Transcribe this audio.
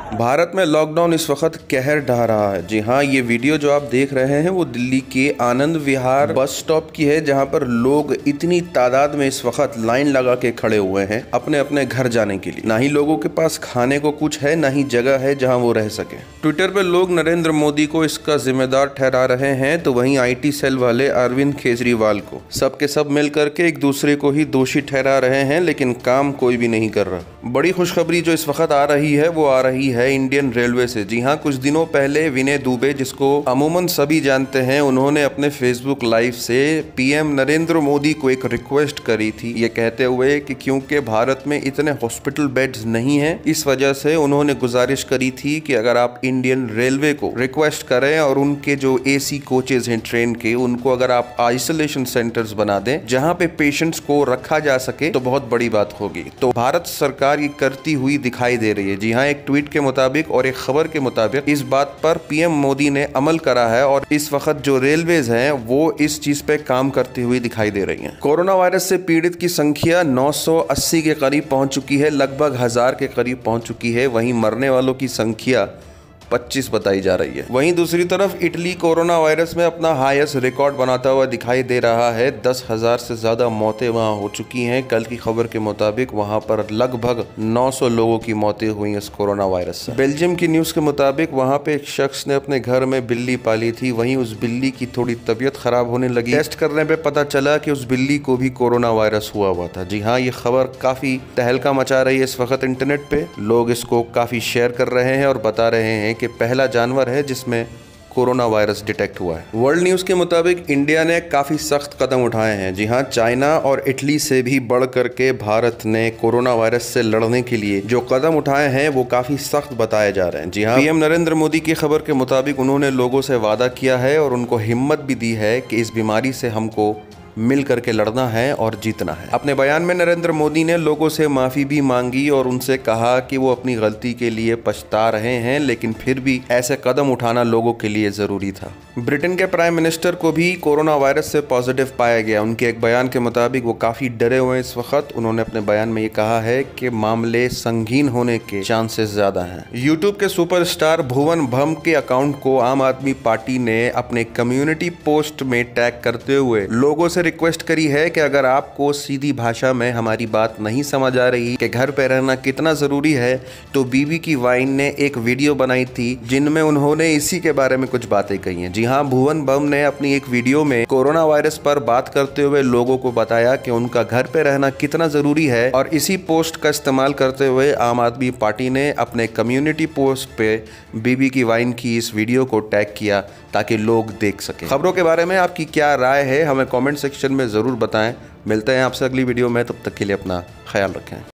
भारत में लॉकडाउन इस वक्त कहर ढा रहा है। जी हाँ, ये वीडियो जो आप देख रहे हैं वो दिल्ली के आनंद विहार बस स्टॉप की है, जहाँ पर लोग इतनी तादाद में इस वक्त लाइन लगा के खड़े हुए हैं अपने अपने घर जाने के लिए। ना ही लोगों के पास खाने को कुछ है, ना ही जगह है जहाँ वो रह सके। ट्विटर पे लोग नरेंद्र मोदी को इसका जिम्मेदार ठहरा रहे हैं, तो वहीं IT सेल वाले अरविंद केजरीवाल को सबके सब मिल करके एक दूसरे को ही दोषी ठहरा रहे हैं, लेकिन काम कोई भी नहीं कर रहा। बड़ी खुशखबरी जो इस वक्त आ रही है वो आ रही है इंडियन रेलवे से। जी हाँ, कुछ दिनों पहले विनय दुबे, जिसको अमूमन सभी जानते हैं, उन्होंने अपने फेसबुक लाइव से PM नरेंद्र मोदी को एक रिक्वेस्ट करी थी, ये कहते हुए कि क्योंकि भारत में इतने हॉस्पिटल बेड्स नहीं हैं, इस वजह से उन्होंने गुजारिश करी थी कि अगर आप इंडियन रेलवे को रिक्वेस्ट करें और उनके जो AC कोचेज हैं ट्रेन के, उनको अगर आप आइसोलेशन सेंटर्स बना दें जहां पे पेशेंट्स को रखा जा सके, तो बहुत बड़ी बात होगी। तो भारत सरकार ये करती हुई दिखाई दे रही है। जी हाँ, एक ट्वीट के मुताबिक और एक खबर के मुताबिक इस बात पर PM मोदी ने अमल करा है और इस वक्त जो रेलवेज हैं वो इस चीज पे काम करती हुई दिखाई दे रही हैं। कोरोना वायरस से पीड़ित की संख्या 980 के करीब पहुंच चुकी है, लगभग 1000 के करीब पहुंच चुकी है। वहीं मरने वालों की संख्या 25 बताई जा रही है। वहीं दूसरी तरफ इटली कोरोना वायरस में अपना हाईएस्ट रिकॉर्ड बनाता हुआ दिखाई दे रहा है। 10,000 से ज्यादा मौतें वहां हो चुकी हैं। कल की खबर के मुताबिक वहां पर लगभग 900 लोगों की मौतें हुई इस कोरोना वायरस से। बेल्जियम की न्यूज के मुताबिक वहां पे एक शख्स ने अपने घर में बिल्ली पाली थी, वहीं उस बिल्ली की थोड़ी तबीयत खराब होने लगी। टेस्ट करने पे पता चला कि उस बिल्ली को भी कोरोना वायरस हुआ था। जी हाँ, ये खबर काफी तहलका मचा रही है इस वक्त इंटरनेट पे। लोग इसको काफी शेयर कर रहे हैं और बता रहे हैं कि पहला जानवर है जिसमें कोरोना वायरस डिटेक्ट हुआ है। वर्ल्ड न्यूज के मुताबिक इंडिया ने काफी सख्त कदम उठाए हैं। जी हाँ, चाइना और इटली से भी बढ़ करके भारत ने कोरोना वायरस से लड़ने के लिए जो कदम उठाए हैं वो काफी सख्त बताए जा रहे हैं। जी हाँ, PM नरेंद्र मोदी की खबर के मुताबिक उन्होंने लोगों से वादा किया है और उनको हिम्मत भी दी है कि इस बीमारी से हमको मिल करके लड़ना है और जीतना है। अपने बयान में नरेंद्र मोदी ने लोगों से माफी भी मांगी और उनसे कहा कि वो अपनी गलती के लिए पछता रहे हैं, लेकिन फिर भी ऐसे कदम उठाना लोगों के लिए जरूरी था। ब्रिटेन के प्राइम मिनिस्टर को भी कोरोना वायरस से पॉजिटिव पाया गया। उनके एक बयान के मुताबिक वो काफी डरे हुए हैं इस वक्त। उन्होंने अपने बयान में ये कहा है कि मामले संगीन होने के चांसेस ज्यादा हैं। यूट्यूब के सुपरस्टार भुवन भम के अकाउंट को आम आदमी पार्टी ने अपने कम्युनिटी पोस्ट में टैग करते हुए लोगों से रिक्वेस्ट करी है कि अगर आपको सीधी भाषा में हमारी बात नहीं समझ आ रही कि घर पे रहना कितना जरूरी है, तो बीबी की वाइन ने एक वीडियो बनाई थी जिनमें उन्होंने इसी के बारे में कुछ बातें कही हैं। जी हाँ, भुवन बम ने अपनी एक वीडियो में कोरोना वायरस पर बात करते हुए लोगों को बताया कि उनका घर पे रहना कितना जरूरी है, और इसी पोस्ट का इस्तेमाल करते हुए आम आदमी पार्टी ने अपने कम्युनिटी पोस्ट पे बीबी की वाइन की इस वीडियो को टैग किया ताकि लोग देख सकें। खबरों के बारे में आपकी क्या राय है, हमें कमेंट सेक्शन में जरूर बताएं। मिलते हैं आपसे अगली वीडियो में, तब तक के लिए अपना ख्याल रखें।